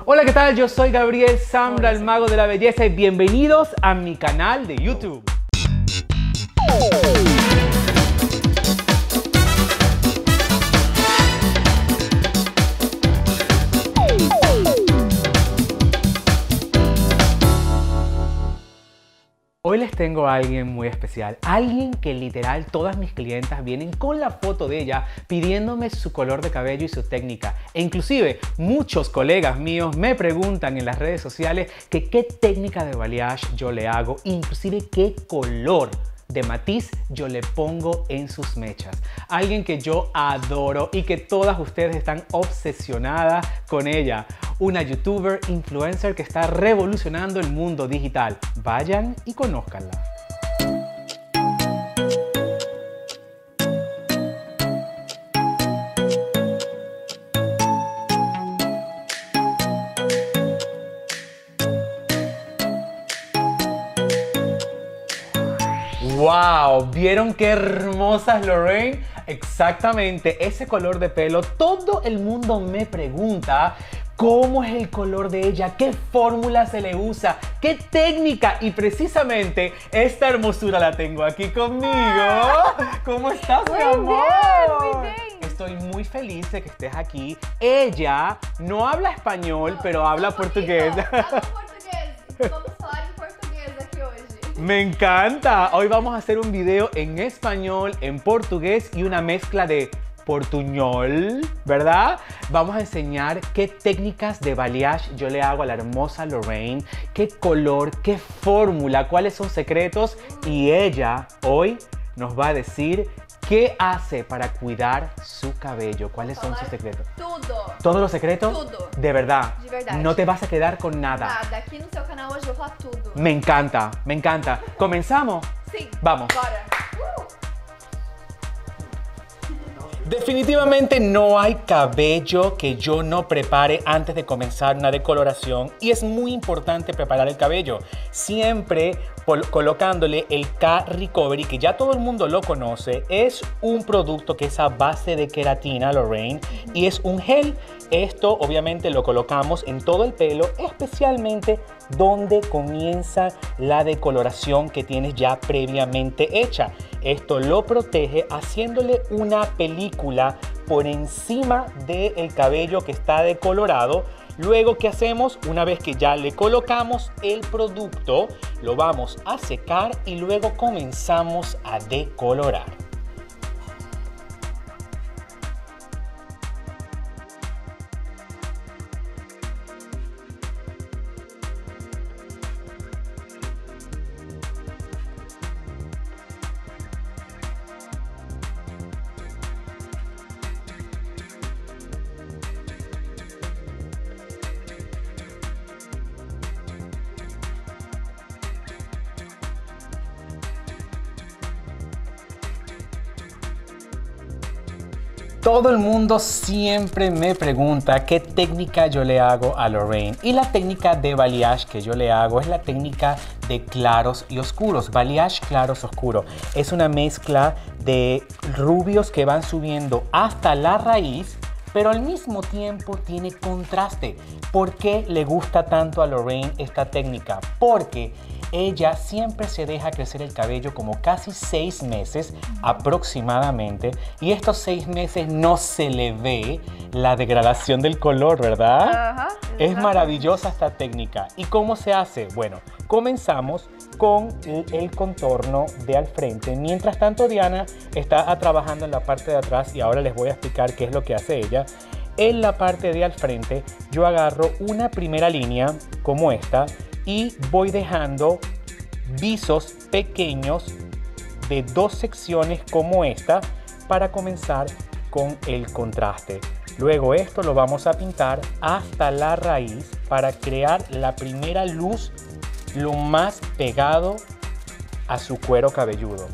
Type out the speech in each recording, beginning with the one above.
Hola, ¿qué tal? Yo soy Gabriel Zambra, el mago de la belleza, y bienvenidos a mi canal de YouTube. Hoy les tengo a alguien muy especial, alguien que literal todas mis clientas vienen con la foto de ella pidiéndome su color de cabello y su técnica. E inclusive muchos colegas míos me preguntan en las redes sociales que qué técnica de balayage yo le hago, inclusive qué color de matiz yo le pongo en sus mechas. Alguien que yo adoro y que todas ustedes están obsesionadas con ella. Una youtuber influencer que está revolucionando el mundo digital. Vayan y conózcanla. ¡Wow! ¿Vieron qué hermosa es Lorraine? Exactamente, ese color de pelo. Todo el mundo me pregunta cómo es el color de ella, qué fórmula se le usa, qué técnica. Y precisamente esta hermosura la tengo aquí conmigo. ¿Cómo estás, mi amor? Muy bien. Estoy muy feliz de que estés aquí. Ella no habla español, pero habla portugués. Hablo portugués. Vamos falar em português aqui hoje. Me encanta. Hoy vamos a hacer un video en español, en portugués y una mezcla de portuñol, ¿verdad? Vamos a enseñar qué técnicas de balayage yo le hago a la hermosa Lorraine, qué color, qué fórmula, cuáles son secretos, y ella hoy nos va a decir qué hace para cuidar su cabello, cuáles son sus secretos. Tudo. ¿Todos los secretos? Tudo. De verdad. De verdad. No te vas a quedar con nada. Nada. Aqui no seu canal hoje eu vou falar tudo. Me encanta, me encanta. ¿Comenzamos? Sim. Vamos. Bora. Definitivamente no hay cabello que yo no prepare antes de comenzar una decoloración, y es muy importante preparar el cabello siempre colocándole el K-Recovery, que ya todo el mundo lo conoce. Es un producto que es a base de queratina, Lorraine, y es un gel. Esto obviamente lo colocamos en todo el pelo, especialmente donde comienza la decoloración que tienes ya previamente hecha. Esto lo protege haciéndole una película por encima del cabello que está decolorado. Luego, ¿qué hacemos? Una vez que ya le colocamos el producto, lo vamos a secar y luego comenzamos a decolorar. Todo el mundo siempre me pregunta qué técnica yo le hago a Lorraine. Y la técnica de balayage que yo le hago es la técnica de claros y oscuros. Balayage claros oscuros. Es una mezcla de rubios que van subiendo hasta la raíz, pero al mismo tiempo tiene contraste. ¿Por qué le gusta tanto a Lorraine esta técnica? Porque ella siempre se deja crecer el cabello como casi 6 meses aproximadamente, y estos 6 meses no se le ve la degradación del color, ¿verdad? Ajá, es maravillosa esta técnica. ¿Y cómo se hace? Bueno, comenzamos con el contorno de al frente. Mientras tanto, Diana está trabajando en la parte de atrás y ahora les voy a explicar qué es lo que hace ella. En la parte de al frente yo agarro una primera línea como esta y voy dejando visos pequeños de 2 secciones como esta para comenzar con el contraste. Luego esto lo vamos a pintar hasta la raíz para crear la primera luz lo más pegado a su cuero cabelludo.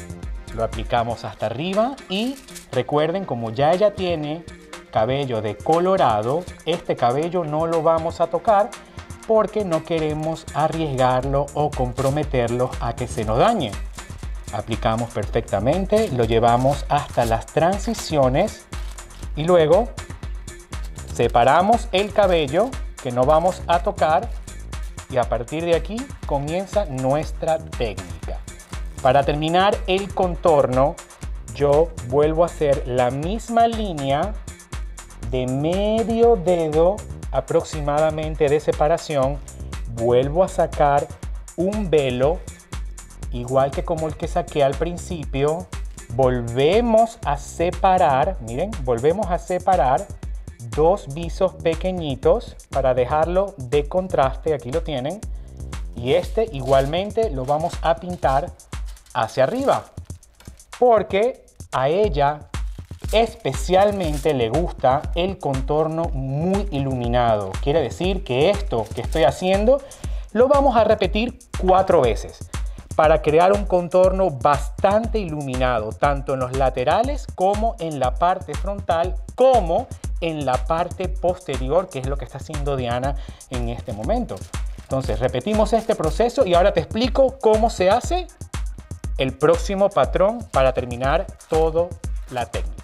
Lo aplicamos hasta arriba y recuerden, como ya ella tiene cabello decolorado, este cabello no lo vamos a tocar porque no queremos arriesgarlo o comprometerlo a que se nos dañe. Aplicamos perfectamente, lo llevamos hasta las transiciones y luego separamos el cabello que no vamos a tocar y a partir de aquí comienza nuestra técnica. Para terminar el contorno, yo vuelvo a hacer la misma línea de medio dedo aproximadamente de separación. Vuelvo a sacar un velo, igual que como el que saqué al principio. Volvemos a separar, miren, volvemos a separar dos visos pequeñitos para dejarlo de contraste. Aquí lo tienen. Y este igualmente lo vamos a pintar hacia arriba, porque a ella especialmente le gusta el contorno muy iluminado. Quiere decir que esto que estoy haciendo lo vamos a repetir 4 veces para crear un contorno bastante iluminado, tanto en los laterales como en la parte frontal, como en la parte posterior, que es lo que está haciendo Diana en este momento. Entonces repetimos este proceso y ahora te explico cómo se hace el próximo patrón para terminar toda la técnica.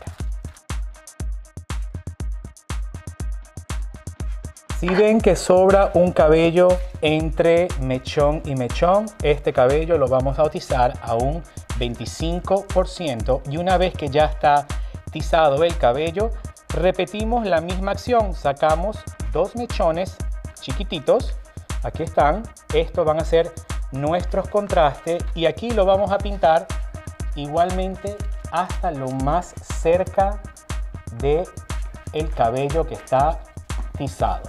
Si ven que sobra un cabello entre mechón y mechón, este cabello lo vamos a tizar a un 25%, y una vez que ya está tizado el cabello, repetimos la misma acción. Sacamos 2 mechones chiquititos, aquí están, estos van a ser nuestros contrastes y aquí lo vamos a pintar igualmente hasta lo más cerca de el cabello que está tizado.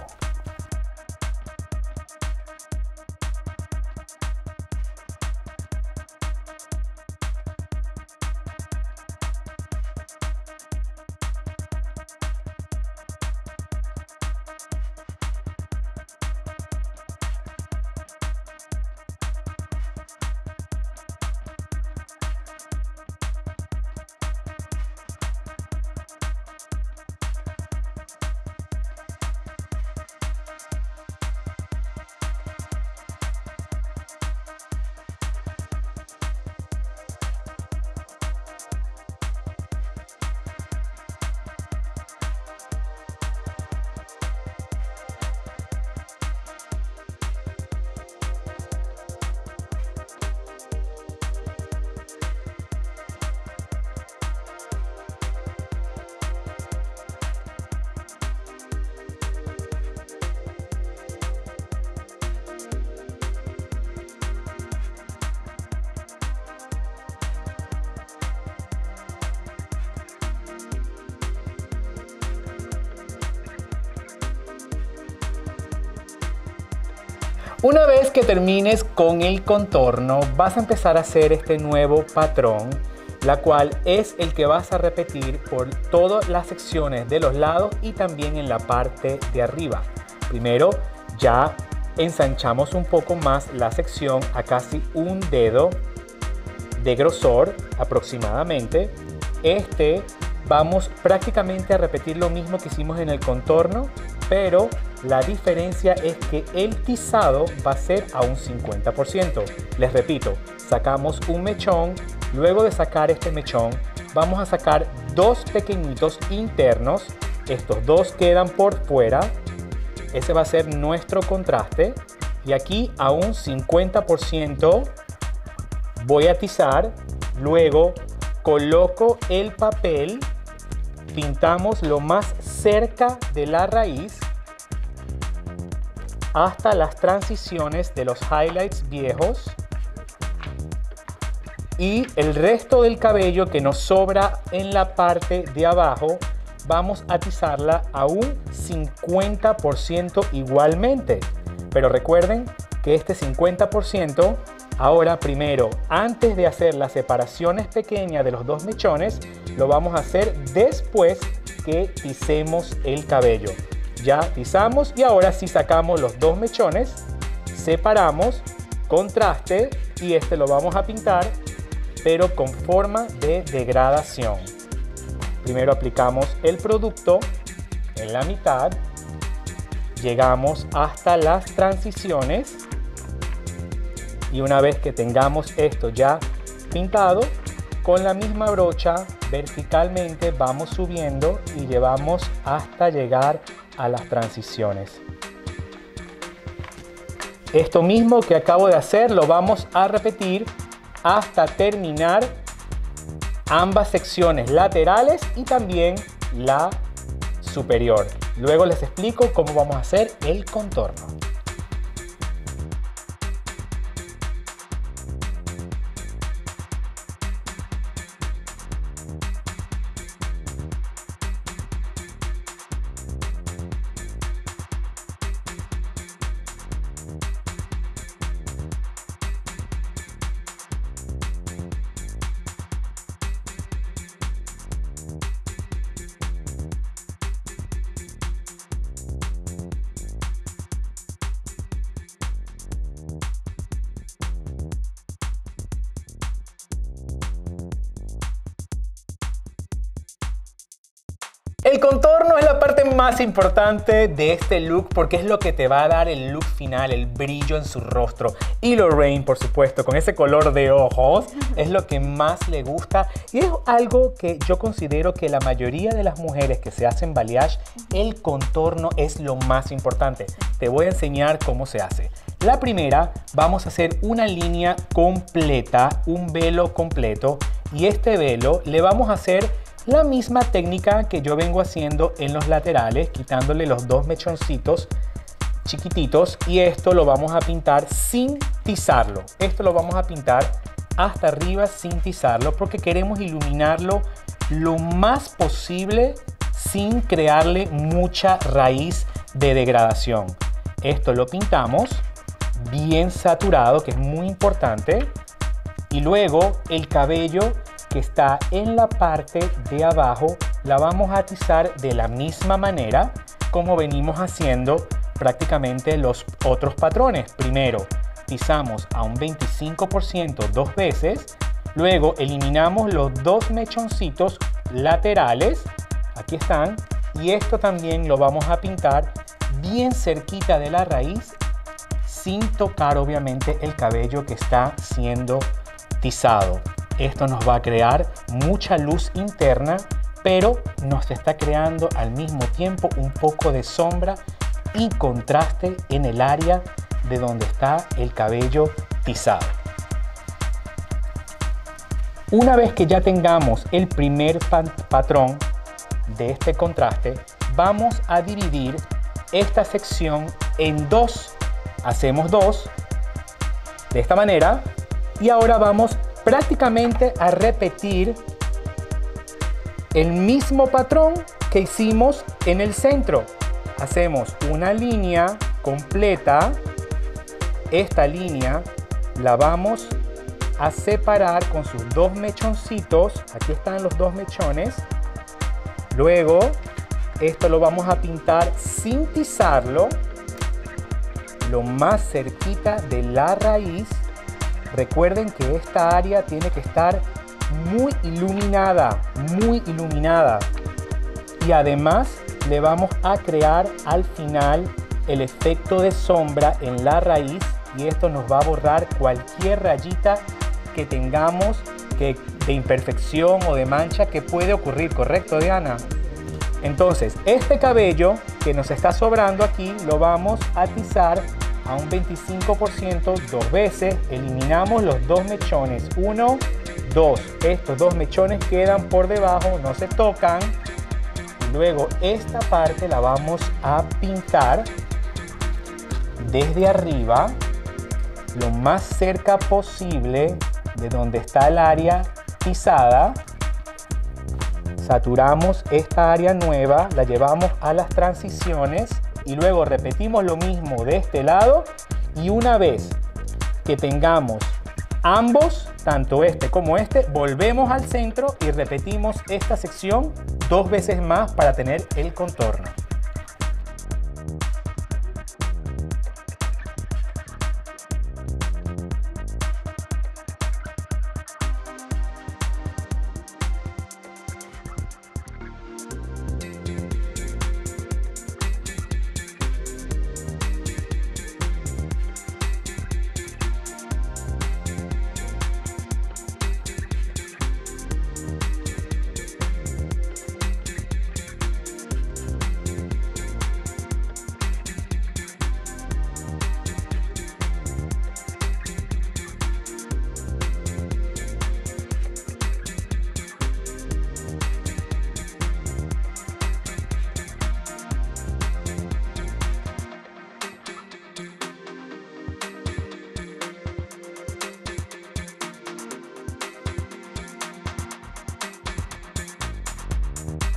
Una vez que termines con el contorno, vas a empezar a hacer este nuevo patrón, la cual es el que vas a repetir por todas las secciones de los lados y también en la parte de arriba. Primero ya ensanchamos un poco más la sección a casi un dedo de grosor aproximadamente. Vamos prácticamente a repetir lo mismo que hicimos en el contorno, pero la diferencia es que el tizado va a ser a un 50%. Les repito, sacamos un mechón, luego de sacar este mechón, vamos a sacar 2 pequeñitos internos, estos 2 quedan por fuera, ese va a ser nuestro contraste, y aquí a un 50% voy a tizar, luego coloco el papel, pintamos lo más cerca de la raíz hasta las transiciones de los highlights viejos, y el resto del cabello que nos sobra en la parte de abajo vamos a tizarla a un 50% igualmente. Pero recuerden que este 50% ahora primero, antes de hacer las separaciones pequeñas de los 2 mechones, lo vamos a hacer después que ticemos el cabello. Ya tizamos y ahora sí sacamos los 2 mechones, separamos, contraste, y este lo vamos a pintar pero con forma de degradación. Primero aplicamos el producto en la mitad, llegamos hasta las transiciones y una vez que tengamos esto ya pintado, con la misma brocha verticalmente vamos subiendo y llevamos hasta llegar a las transiciones. Esto mismo que acabo de hacer lo vamos a repetir hasta terminar ambas secciones laterales y también la superior. Luego les explico cómo vamos a hacer el contorno. El contorno es la parte más importante de este look porque es lo que te va a dar el look final, el brillo en su rostro. Y Lorraine, por supuesto, con ese color de ojos, es lo que más le gusta. Y es algo que yo considero que la mayoría de las mujeres que se hacen balayage, el contorno es lo más importante. Te voy a enseñar cómo se hace. La primera, vamos a hacer una línea completa, un velo completo. Y este velo le vamos a hacer la misma técnica que yo vengo haciendo en los laterales, quitándole los dos mechoncitos chiquititos, y esto lo vamos a pintar sin tizarlo. Esto lo vamos a pintar hasta arriba sin tizarlo porque queremos iluminarlo lo más posible sin crearle mucha raíz de degradación. Esto lo pintamos bien saturado, que es muy importante, y luego el cabello que está en la parte de abajo la vamos a atizar de la misma manera como venimos haciendo prácticamente los otros patrones. Primero tizamos a un 25% dos veces, luego eliminamos los dos mechoncitos laterales, aquí están, y esto también lo vamos a pintar bien cerquita de la raíz sin tocar obviamente el cabello que está siendo tizado. Esto nos va a crear mucha luz interna, pero nos está creando al mismo tiempo un poco de sombra y contraste en el área de donde está el cabello tizado. Una vez que ya tengamos el primer patrón de este contraste, vamos a dividir esta sección en dos. Hacemos dos de esta manera y ahora vamos prácticamente a repetir el mismo patrón que hicimos en el centro. Hacemos una línea completa. Esta línea la vamos a separar con sus dos mechoncitos. Aquí están los dos mechones. Luego esto lo vamos a pintar sin tizarlo, lo más cerquita de la raíz. Recuerden que esta área tiene que estar muy iluminada, y además le vamos a crear al final el efecto de sombra en la raíz, y esto nos va a borrar cualquier rayita que tengamos de imperfección o de mancha que puede ocurrir, ¿correcto, Diana? Entonces, este cabello que nos está sobrando aquí lo vamos a tizar a un 25% dos veces. Eliminamos los dos mechones, 1, 2. Estos dos mechones quedan por debajo, no se tocan. Y luego esta parte la vamos a pintar desde arriba, lo más cerca posible de donde está el área tizada. Saturamos esta área nueva, la llevamos a las transiciones y luego repetimos lo mismo de este lado, y una vez que tengamos ambos, tanto este como este, volvemos al centro y repetimos esta sección dos veces más para tener el contorno.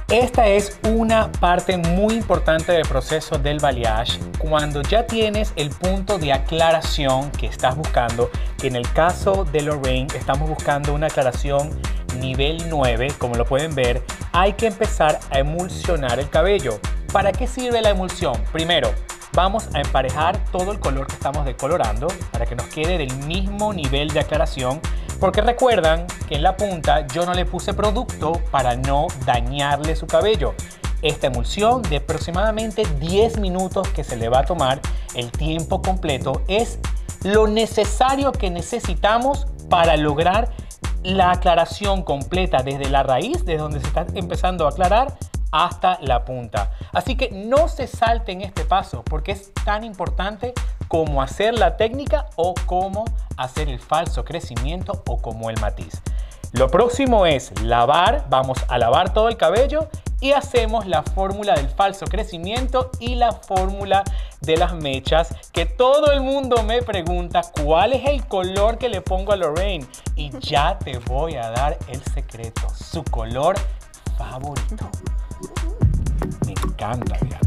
Esta es una parte muy importante del proceso del balayage. Cuando ya tienes el punto de aclaración que estás buscando, que en el caso de Lorraine estamos buscando una aclaración nivel 9, como lo pueden ver, hay que empezar a emulsionar el cabello. ¿Para qué sirve la emulsión? Primero, vamos a emparejar todo el color que estamos decolorando para que nos quede del mismo nivel de aclaración. Porque recuerdan que en la punta yo no le puse producto para no dañarle su cabello. Esta emulsión de aproximadamente 10 minutos que se le va a tomar, el tiempo completo, es lo necesario que necesitamos para lograr la aclaración completa desde la raíz, desde donde se está empezando a aclarar, hasta la punta. Así que no se salten este paso porque es tan importante como hacer la técnica o como hacer el falso crecimiento o como el matiz. Lo próximo es lavar. Vamos a lavar todo el cabello y hacemos la fórmula del falso crecimiento y la fórmula de las mechas, que todo el mundo me pregunta cuál es el color que le pongo a Lorraine, y ya te voy a dar el secreto, su color favorito. Me encanta, mira.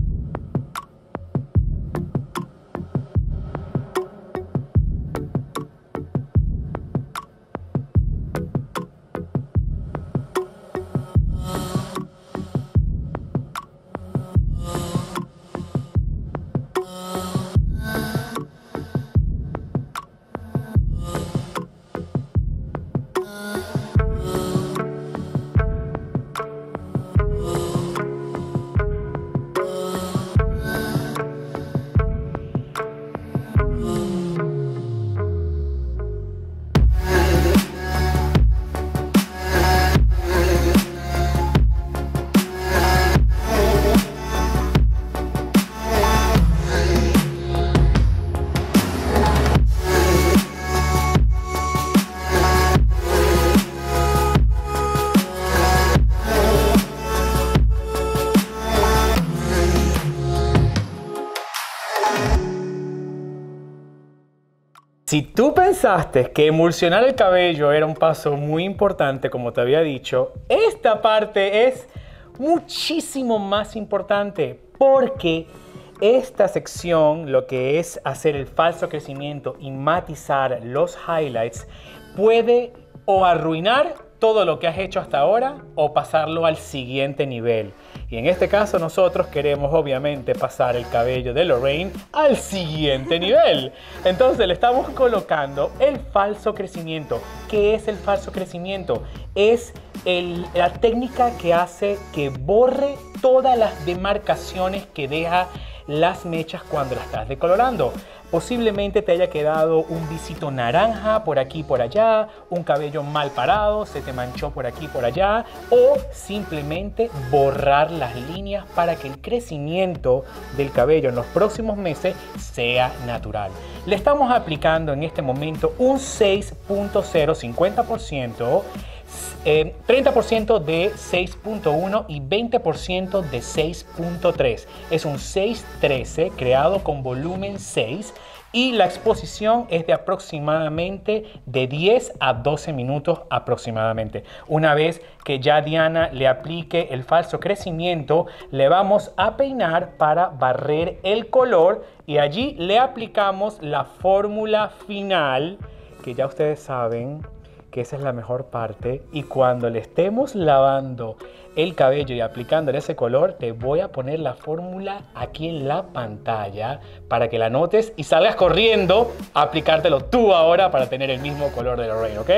Si tú pensaste que emulsionar el cabello era un paso muy importante, como te había dicho, esta parte es muchísimo más importante, porque esta sección, lo que es hacer el falso crecimiento y matizar los highlights, puede o arruinar todo lo que has hecho hasta ahora o pasarlo al siguiente nivel. Y en este caso nosotros queremos obviamente pasar el cabello de Lorraine al siguiente nivel. Entonces le estamos colocando el falso crecimiento. ¿Qué es el falso crecimiento? Es la técnica que hace que borre todas las demarcaciones que deja las mechas cuando las estás decolorando. Posiblemente te haya quedado un visito naranja por aquí y por allá, un cabello mal parado, se te manchó por aquí y por allá, o simplemente borrar las líneas para que el crecimiento del cabello en los próximos meses sea natural. Le estamos aplicando en este momento un 6.0, 50%, 30% de 6.1 y 20% de 6.3. Es un 613 creado con volumen 6 y la exposición es de aproximadamente de 10 a 12 minutos aproximadamente. Una vez que ya Diana le aplique el falso crecimiento, le vamos a peinar para barrer el color y allí le aplicamos la fórmula final, que ya ustedes saben que esa es la mejor parte. Y cuando le estemos lavando el cabello y aplicándole ese color, te voy a poner la fórmula aquí en la pantalla para que la notes y salgas corriendo a aplicártelo tú ahora para tener el mismo color de Lorraine, ¿ok?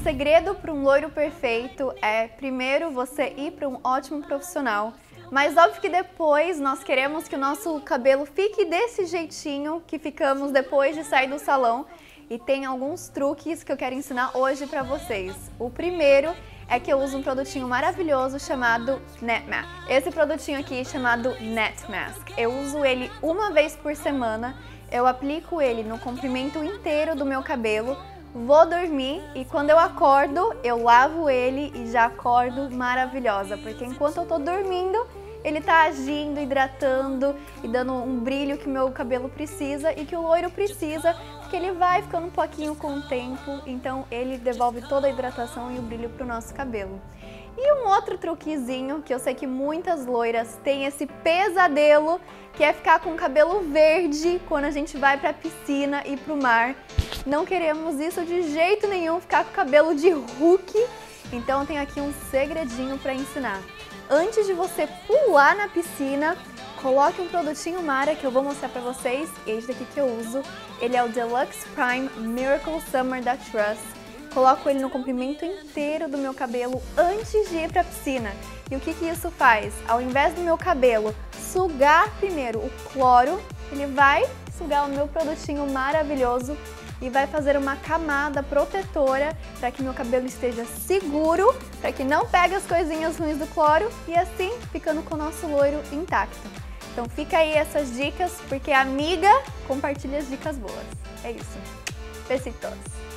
segredo para um loiro perfeito é, primeiro, você ir para um ótimo profissional. Mas óbvio que depois nós queremos que o nosso cabelo fique desse jeitinho que ficamos depois de sair do salão. E tem alguns truques que eu quero ensinar hoje para vocês. O primeiro é que eu uso um produtinho maravilhoso chamado Net Mask. Esse produtinho aqui chamado Net Mask. Eu uso ele uma vez por semana. Eu aplico ele no comprimento inteiro do meu cabelo. Vou dormir e quando eu acordo, eu lavo ele e já acordo maravilhosa. Porque enquanto eu tô dormindo, ele tá agindo, hidratando e dando um brilho que o meu cabelo precisa e que o loiro precisa, porque ele vai ficando um pouquinho com o tempo, então ele devolve toda a hidratação e o brilho pro nosso cabelo. E um outro truquezinho, que eu sei que muitas loiras têm esse pesadelo, que é ficar com o cabelo verde quando a gente vai pra piscina e pro mar. Não queremos isso de jeito nenhum, ficar com o cabelo de Hulk. Então eu tenho aqui um segredinho pra ensinar. Antes de você pular na piscina, coloque um produtinho Mara que eu vou mostrar pra vocês. Esse daqui que eu uso, ele é o Deluxe Prime Miracle Summer da Trust. Coloco ele no comprimento inteiro do meu cabelo antes de ir pra piscina. E o que isso faz? Ao invés do meu cabelo sugar primeiro o cloro, ele vai sugar o meu produtinho maravilhoso e vai fazer uma camada protetora para que meu cabelo esteja seguro, para que não pegue as coisinhas ruins do cloro e assim ficando com o nosso loiro intacto. Então fica aí essas dicas, porque a amiga compartilha as dicas boas. É isso. Besitos.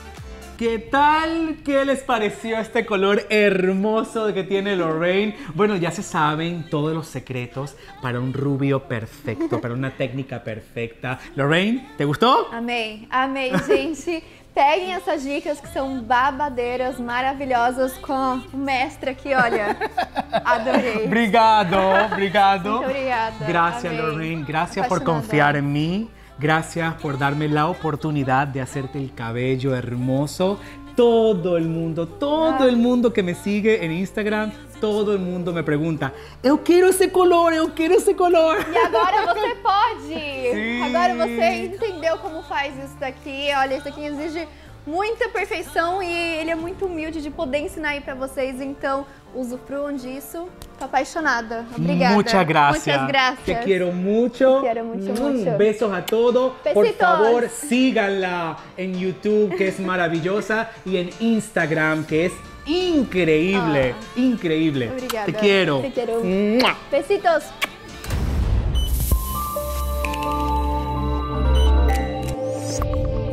¿Qué tal? ¿Qué les pareció este color hermoso que tiene Lorraine? Bueno, ya se saben todos los secretos para un rubio perfecto, para una técnica perfecta. Lorraine, ¿te gustó? Amei, amei, gente. Peguem essas dicas que são babadeiras, maravilhosas com o mestre aqui, olha. Adorei. Obrigado, obrigado. Muito obrigada. Gracias, Amei. Lorraine. Gracias por Apaixonada. confiar en mí. Gracias por darme la oportunidad de hacerte el cabello hermoso. Todo el mundo que me sigue en Instagram, todo el mundo me pregunta, eu quero esse color, eu quero esse color. E agora você pode! Sim. Agora você entendeu como faz isso daqui. Olha, isso aqui exige muita perfeição e ele é muito humilde de poder ensinar aí pra vocês. Então, usufruam disso. Tô apaixonada. Obrigada. Muchas gracias. Muchas gracias. Te quiero mucho. Te quiero mucho, mucho. Besos a todos. Por Besitos. favor, síganla en YouTube, que es maravillosa, y en Instagram, que es increíble. Increíble. Obrigada. Te quiero. Te quiero. Mua. Besitos.